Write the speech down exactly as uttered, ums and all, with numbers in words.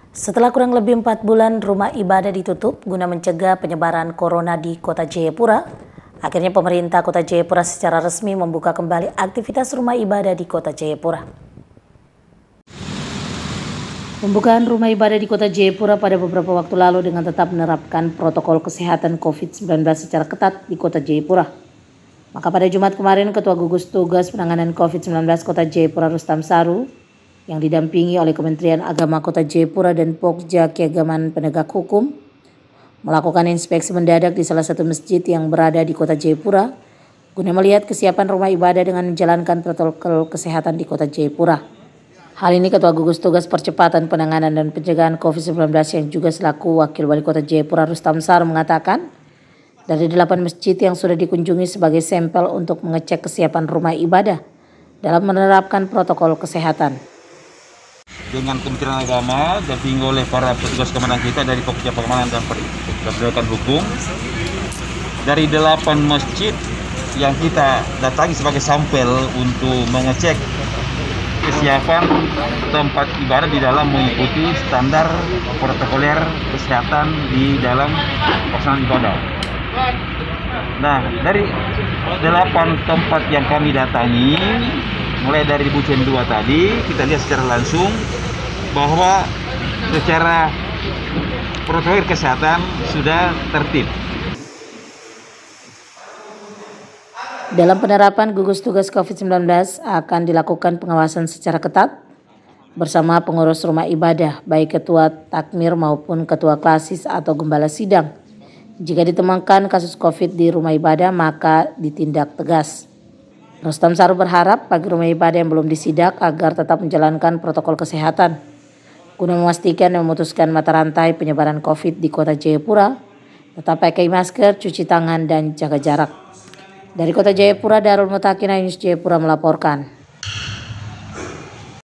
Setelah kurang lebih empat bulan rumah ibadah ditutup guna mencegah penyebaran corona di Kota Jayapura, akhirnya pemerintah Kota Jayapura secara resmi membuka kembali aktivitas rumah ibadah di Kota Jayapura. Pembukaan rumah ibadah di Kota Jayapura pada beberapa waktu lalu dengan tetap menerapkan protokol kesehatan covid sembilan belas secara ketat di Kota Jayapura. Maka pada Jumat kemarin, Ketua Gugus Tugas Penanganan covid sembilan belas Kota Jayapura Rustam Saru yang didampingi oleh Kementerian Agama Kota Jayapura dan Pokja Keagamaan Penegak Hukum melakukan inspeksi mendadak di salah satu masjid yang berada di Kota Jayapura guna melihat kesiapan rumah ibadah dengan menjalankan protokol kesehatan di Kota Jayapura. Hal ini Ketua Gugus Tugas Percepatan Penanganan dan Pencegahan covid sembilan belas yang juga selaku Wakil Wali Kota Jayapura Rustam Saru mengatakan, dari delapan masjid yang sudah dikunjungi sebagai sampel untuk mengecek kesiapan rumah ibadah dalam menerapkan protokol kesehatan. Dengan Kementerian Agama didampingi oleh para petugas keamanan kita dari Pokja Pengamanan dan Penegakan Hukum, dari delapan masjid yang kita datangi sebagai sampel untuk mengecek kesiapan tempat ibadah di dalam mengikuti standar protokoler kesehatan di dalam pelaksanaan ibadah. Nah, dari delapan tempat yang kami datangi, mulai dari Bucen dua tadi, kita lihat secara langsung bahwa secara protokol kesehatan sudah tertib. Dalam penerapan gugus tugas covid sembilan belas akan dilakukan pengawasan secara ketat bersama pengurus rumah ibadah, baik ketua takmir maupun ketua klasis atau gembala sidang. Jika ditemukan kasus COVID di rumah ibadah, maka ditindak tegas. Rustam Saru berharap bagi rumah ibadah yang belum disidak agar tetap menjalankan protokol kesehatan guna memastikan dan memutuskan mata rantai penyebaran COVID di Kota Jayapura, tetap pakai masker, cuci tangan, dan jaga jarak. Dari Kota Jayapura, Darul Mutakin Ayus Jayapura melaporkan.